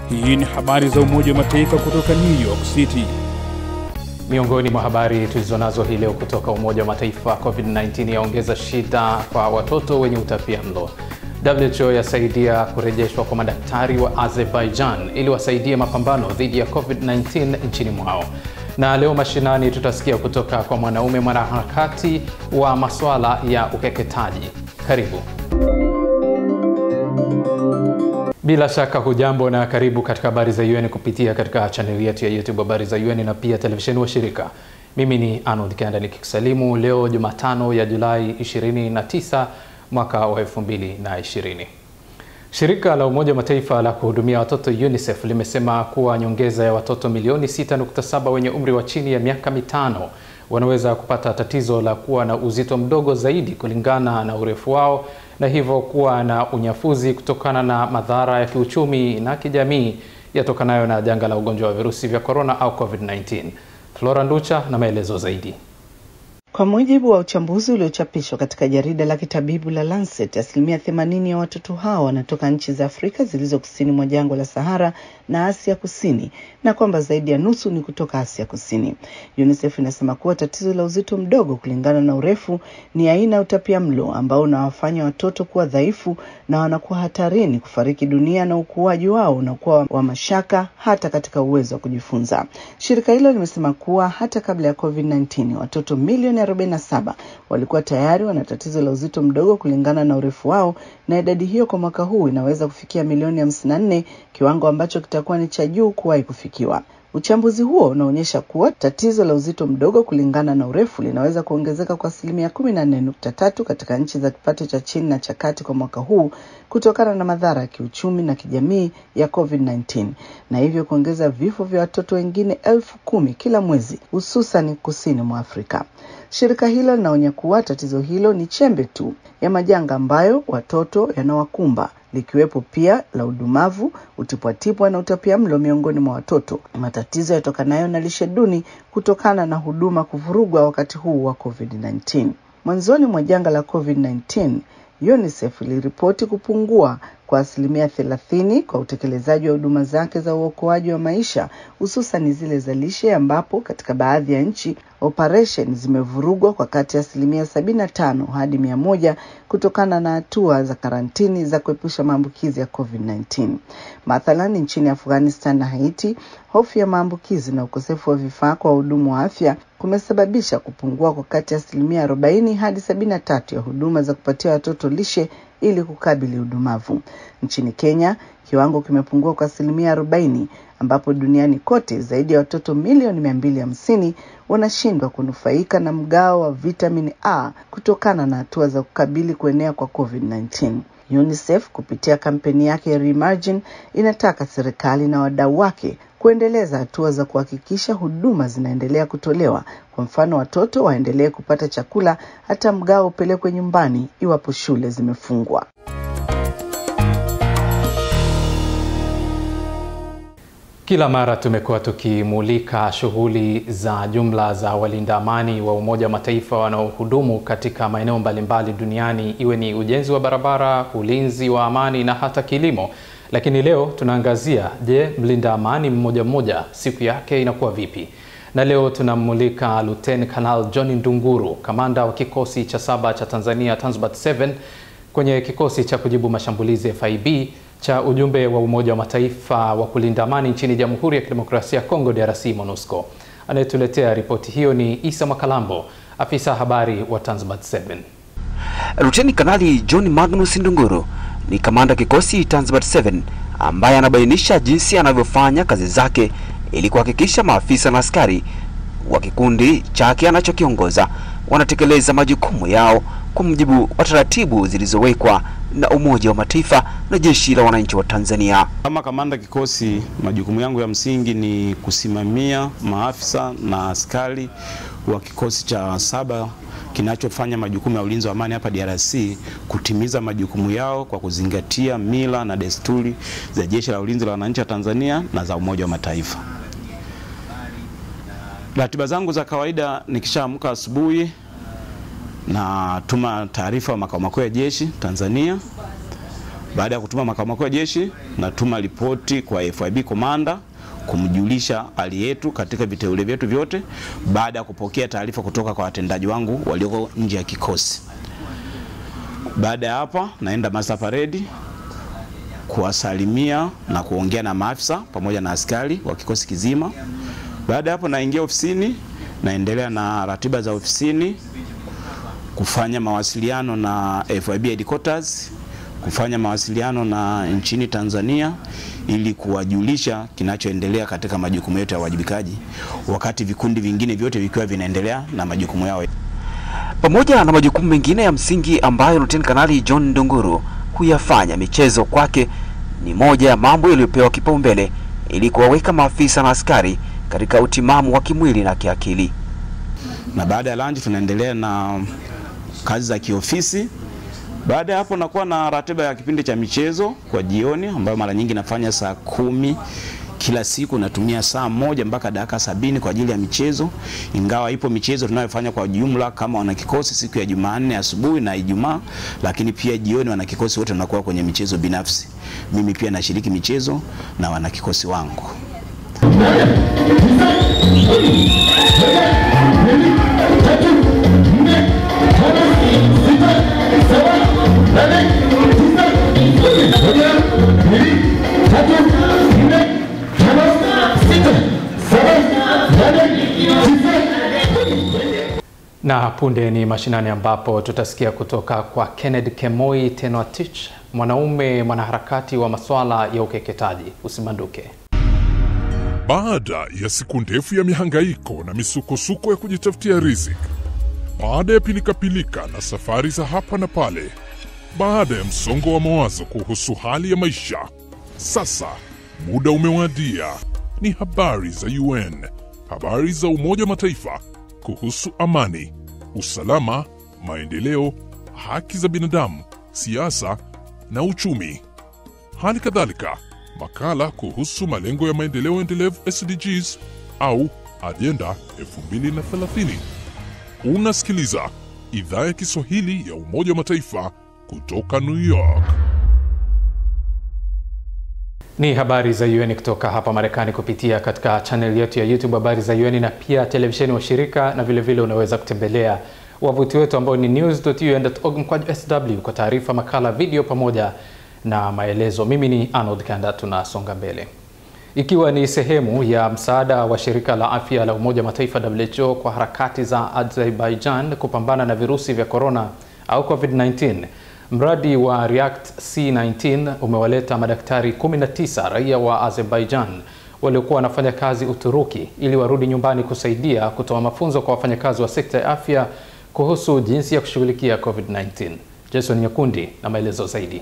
Hii ni habari za Umoja wa Mataifa kutoka New York City. Miongoni mwa habari tulizonazo hii leo kutoka Umoja wa Mataifa, COVID-19 yaongeza shida kwa watoto wenye utapiamlo. WHO yasaidia kurejeshwa kwa madaktari wa Azerbaijan ili wasaidie mapambano dhidi ya COVID-19 nchini mwao. Na leo mashinani tutasikia kutoka kwa mwanaume mwanaharakati wa masuala ya ukeketaji. Karibu. Bila shaka hujambo na karibu katika habari za UN kupitia katika channel yetu ya YouTube habari za UN na pia televisheni wa shirika. Mimi ni Arnold Kanda nikikusalimu leo Jumatano ya Julai 29 mwaka wa 2020. Shirika la Umoja wa Mataifa la kuhudumia watoto UNICEF limesema kuwa nyongeza ya watoto milioni 6.7 wenye umri wa chini ya miaka 5 wanaweza kupata tatizo la kuwa na uzito mdogo zaidi kulingana na urefu wao, na hivyo kuwa na unyafuzi kutokana na madhara ya kiuchumi na kijamii yatokanayo na janga la ugonjwa wa virusi vya corona au COVID-19. Flora Nducha na maelezo zaidi. Kwa mujibu wa uchambuzi uliochapishwa katika jarida la kitabibu la Lancet, 80% ya watoto hao wanatoka nchi za Afrika zilizo kusini mwa jangwa la Sahara na Asia Kusini, na kwamba zaidi ya nusu ni kutoka Asia Kusini. UNICEF inasema kuwa tatizo la uzito mdogo kulingana na urefu ni aina ya utapiamlo ambao unawafanya watoto kuwa dhaifu na wanakuwa hatarini kufariki dunia, na ukuaji wao unakuwa wa mashaka hata katika uwezo wa kujifunza. Shirika hilo limesema kuwa hata kabla ya COVID-19 watoto milioni 47 walikuwa tayari wana tatizo la uzito mdogo kulingana na urefu wao, na idadi hiyo kwa mwaka huu inaweza kufikia milioni 54, kiwango ambacho kitakuwa ni cha juu kuwahi kufikiwa. Uchambuzi huo unaonyesha kuwa tatizo la uzito mdogo kulingana na urefu linaweza kuongezeka kwa 14.3 katika nchi za kipato cha chini na cha kati kwa mwaka huu kutokana na madhara ya kiuchumi na kijamii ya COVID-19, na hivyo kuongeza vifo vya watoto wengine 10,000 kila mwezi, hususan kusini mwa Afrika. Shirika hilo linaonya kuwa tatizo hilo ni chembe tu ya majanga ambayo watoto yanawakumba, likiwepo pia la udumavu, utipwatipwa na utapiamlo miongoni mwa watoto, matatizo yatokanayo na lishe duni kutokana na huduma kuvurugwa wakati huu wa COVID-19. Mwanzoni mwa janga la COVID-19, UNICEF iliripoti kupungua kwa 30% kwa utekelezaji wa huduma zake za uokoaji wa maisha, hususan zile za lishe, ambapo katika baadhi ya nchi operation zimevurugwa kwa kati ya 75 hadi 100 kutokana na hatua za karantini za kuepusha maambukizi ya COVID-19. Mathalan, nchini Afghanistan na Haiti, hofu ya maambukizi na ukosefu wa vifaa kwa wahudumu wa afya kumesababisha kupungua kwa kati ya 40 hadi 73 ya huduma za kupatia watoto lishe ili kukabili udumavu. Nchini Kenya, kiwango kimepungua kwa 40, ambapo duniani kote zaidi ya watoto milioni 250 wanashindwa kunufaika na mgao wa vitamini A kutokana na hatua za kukabili kuenea kwa COVID-19. UNICEF kupitia kampeni yake Reimagine inataka serikali na wadau wake kuendeleza hatua za kuhakikisha huduma zinaendelea kutolewa. Kwa mfano, watoto waendelee kupata chakula hata mgao upelekwe nyumbani iwapo shule zimefungwa. Kila mara tumekuwa tukimulika shughuli za jumla za walinda amani wa Umoja wa Mataifa wanaohudumu katika maeneo mbalimbali duniani, iwe ni ujenzi wa barabara, ulinzi wa amani na hata kilimo. Lakini leo tunaangazia, je, mlinda amani mmoja mmoja siku yake inakuwa vipi? Na leo tunamulika Luteni Kanali John Ndunguru, kamanda wa kikosi cha 7 cha Tanzania Tanzbat 7 kwenye kikosi cha kujibu mashambulizi FIB cha ujumbe wa Umoja wa Mataifa wa kulinda amani nchini Jamhuri ya Kidemokrasia ya Kongo DRC MONUSCO. Anayetuletea ripoti hiyo ni Isa Makalambo, afisa habari wa Tanzbat 7. Luteni Kanali John Magnus Ndunguru ni kamanda kikosi Tanzbat 7 ambaye anabainisha jinsi anavyofanya kazi zake ili kuhakikisha maafisa na askari wa kikundi chake anachokiongoza wanatekeleza majukumu yao kwa mujibu wa taratibu zilizowekwa na Umoja wa Mataifa na Jeshi la Wananchi wa Tanzania. Kama kamanda kikosi, majukumu yangu ya msingi ni kusimamia maafisa na askari wa kikosi cha 7 kinachofanya majukumu ya ulinzi wa amani hapa DRC kutimiza majukumu yao kwa kuzingatia mila na desturi za Jeshi la Ulinzi la Wananchi wa Tanzania na za Umoja wa Mataifa. Ratiba zangu za kawaida, nikishaamka asubuhi na tuma taarifa makao makuu ya jeshi Tanzania. Baada ya kutuma makao makuu ya jeshi, natuma ripoti kwa FIB commander kumjulisha hali yetu katika viteule vyetu vyote, baada ya kupokea taarifa kutoka kwa watendaji wangu walioko nje ya kikosi. Baada ya hapa naenda master parade kuwasalimia na kuongea na maafisa pamoja na askari wa kikosi kizima. Baada ya hapo naingia ofisini, naendelea na ratiba za ofisini, kufanya mawasiliano na FIB headquarters, kufanya mawasiliano na nchini Tanzania ili kuwajulisha kinachoendelea katika majukumu yetu ya wajibikaji, wakati vikundi vingine vyote vikiwa vinaendelea na majukumu yao. Pamoja na majukumu mengine ya msingi ambayo Luteni Kanali John Ndunguru huyafanya, michezo kwake ni moja ya mambo yaliyopewa kipaumbele ili kuwaweka maafisa na askari katika utimamu wa kimwili na kiakili. Na baada ya lunch tunaendelea na kazi za kiofisi. Baada ya hapo nakuwa na ratiba ya kipindi cha michezo kwa jioni, ambayo mara nyingi nafanya saa 10 kila siku. Natumia saa 1 mpaka dakika 70 kwa ajili ya michezo, ingawa ipo michezo tunayofanya kwa jumla kama wana kikosi siku ya Jumanne asubuhi na Ijumaa, lakini pia jioni wana kikosi wote tunakuwa kwenye michezo binafsi. Mimi pia nashiriki michezo na wana kikosi wangu. Na punde ni mashinani, ambapo tutasikia kutoka kwa Kenneth Kemoi Tenotich, mwanaharakati wa masuala ya ukeketaji. Usimanduke. Baada ya siku ndefu ya mihangaiko na misukosuko ya kujitafutia riziki, baada ya pilika na safari za hapa na pale, baada ya msongo wa mawazo kuhusu hali ya maisha, sasa muda umewadia. Ni habari za UN, habari za Umoja wa Mataifa kuhusu amani, usalama, maendeleo, haki za binadamu, siasa na uchumi. Hali kadhalika makala kuhusu malengo ya maendeleo endelevu SDGs au Agenda 2030. Unasikiliza idhaa ya Kiswahili ya Umoja wa Mataifa kutoka New York. Ni habari za UN kutoka hapa Marekani kupitia katika channel yetu ya YouTube habari za UN, na pia televisheni wa shirika, na vile vile unaweza kutembelea wavuti wetu ambao ni news.un.org/sw kwa taarifa, makala, video pamoja na maelezo. Mimi ni Arnold Kanda, tunasonga mbele. Ikiwa ni sehemu ya msaada wa shirika la afya la Umoja Mataifa WHO kwa harakati za Azerbaijan kupambana na virusi vya corona au COVID-19, mradi wa React C19 umewaleta madaktari 19 raia wa Azerbaijan waliokuwa wanafanya kazi Uturuki ili warudi nyumbani kusaidia kutoa mafunzo kwa wafanyakazi wa sekta ya afya kuhusu jinsi ya kushughulikia COVID-19. Jason Nyakundi na maelezo zaidi.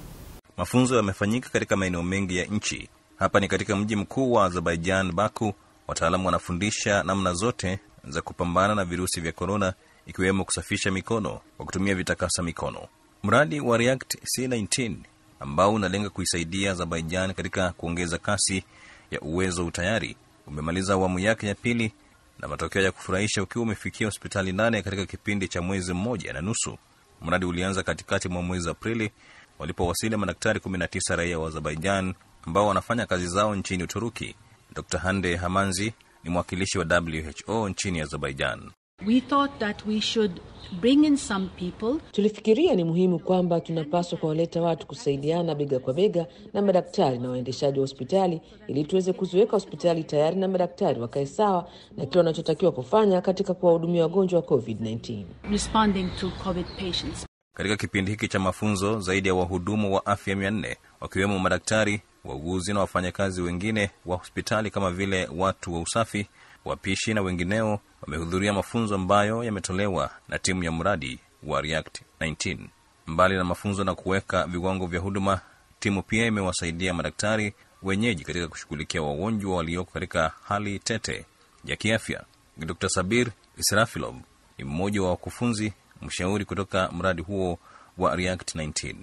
Mafunzo yamefanyika katika maeneo mengi ya nchi. Hapa ni katika mji mkuu wa Azerbaijan, Baku. Wataalamu wanafundisha namna zote za kupambana na virusi vya corona, ikiwemo kusafisha mikono kwa kutumia vitakasa mikono. Mradi wa React C19 ambao unalenga kuisaidia Azerbaijan katika kuongeza kasi ya uwezo utayari umemaliza awamu yake ya pili, na matokeo ya kufurahisha ukiwa umefikia hospitali 8 katika kipindi cha mwezi mmoja na nusu. Mradi ulianza katikati mwa mwezi Aprili walipowasili madaktari 19 raia wa Azerbaijan ambao wanafanya kazi zao nchini Uturuki. Dr. Hande Hamanzi ni mwakilishi wa WHO nchini Azerbaijan. We thought that we should bring in some people. Tulifikiria ni muhimu kwamba tunapaswa kuwaleta watu kusaidiana bega kwa bega na madaktari na waendeshaji wa hospitali ili tuweze kuziweka hospitali tayari na madaktari wakae sawa na kile wanachotakiwa kufanya katika kuwahudumia wagonjwa wa COVID-19. Responding to COVID patients. Katika kipindi hiki cha mafunzo, zaidi ya wahudumu wa afya 400 wakiwemo madaktari, wauguzi na wafanyakazi wengine wa hospitali kama vile watu wa usafi, wapishi na wengineo wamehudhuria mafunzo ambayo yametolewa na timu ya mradi wa React 19. Mbali na mafunzo na kuweka viwango vya huduma, timu pia imewasaidia madaktari wenyeji katika kushughulikia wagonjwa walioko katika hali tete ya kiafya. Dr. Sabir Israfilov ni mmoja wa wakufunzi mshauri kutoka mradi huo wa React 19.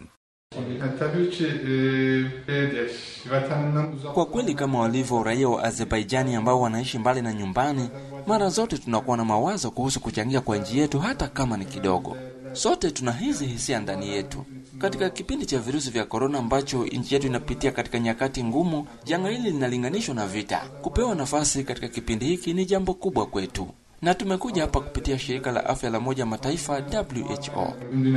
Kwa kweli kama walivyo raia wa Azerbaijani ambao wanaishi mbali na nyumbani, mara zote tunakuwa na mawazo kuhusu kuchangia kwa nchi yetu hata kama ni kidogo. Sote tuna hizi hisia ndani yetu. Katika kipindi cha virusi vya korona ambacho nchi yetu inapitia katika nyakati ngumu, janga hili linalinganishwa na vita. Kupewa nafasi katika kipindi hiki ni jambo kubwa kwetu. Na tumekuja hapa kupitia shirika la afya la Umoja Mataifa WHO.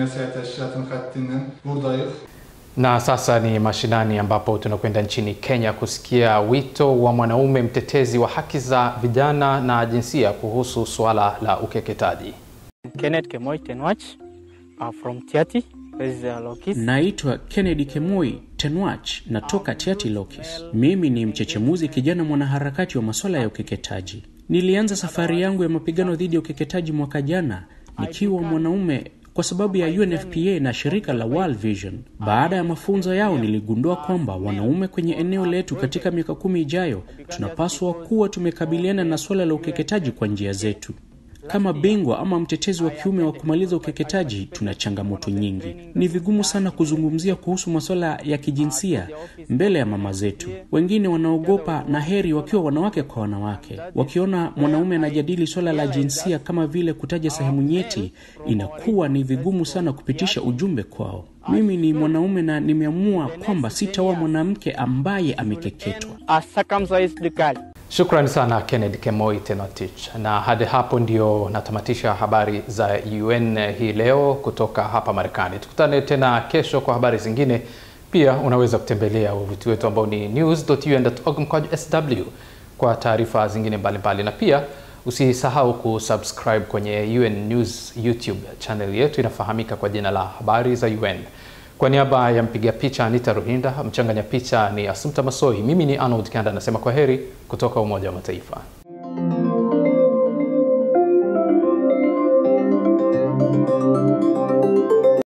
Na sasa ni mashinani ambapo tunakwenda nchini Kenya kusikia wito wa mwanaume mtetezi wa haki za vijana na jinsia kuhusu suala la ukeketaji. Kennedy Kemoi Tenwach from Tiati. Naitwa Kennedy Kemoi Tenwach, natoka Tiati Lokis. Mimi ni mchechemuzi kijana mwanaharakati wa masuala ya ukeketaji. Nilianza safari yangu ya mapigano dhidi ya ukeketaji mwaka jana nikiwa mwanaume kwa sababu ya UNFPA na shirika la World Vision. Baada ya mafunzo yao niligundua kwamba wanaume kwenye eneo letu katika miaka 10 ijayo tunapaswa kuwa tumekabiliana na swala la ukeketaji kwa njia zetu. Kama bingwa ama mtetezi wa kiume wa kumaliza ukeketaji, tuna changamoto nyingi. Ni vigumu sana kuzungumzia kuhusu masuala ya kijinsia mbele ya mama zetu. Wengine wanaogopa na heri wakiwa wanawake kwa wanawake. Wakiona mwanaume anajadili swala la jinsia kama vile kutaja sehemu nyeti, inakuwa ni vigumu sana kupitisha ujumbe kwao. Mimi ni mwanaume na nimeamua kwamba sitaoa mwanamke ambaye amekeketwa. Shukrani sana Kennedy Kemoi Tenotich. Na hadi hapo ndio natamatisha habari za UN hii leo kutoka hapa Marekani. Tukutane tena kesho kwa habari zingine. Pia unaweza kutembelea wavuti wetu ambao ni news.un.org/sw kwa taarifa zingine mbalimbali. Na pia usisahau kusubscribe kwenye UN News YouTube channel yetu, inafahamika kwa jina la Habari za UN. Kwa niaba ya mpiga picha Anita Ruhinda, mchanganya picha ni Asumta Masoi, mimi ni Arnold Kanda, nasema kwa heri kutoka Umoja wa Mataifa.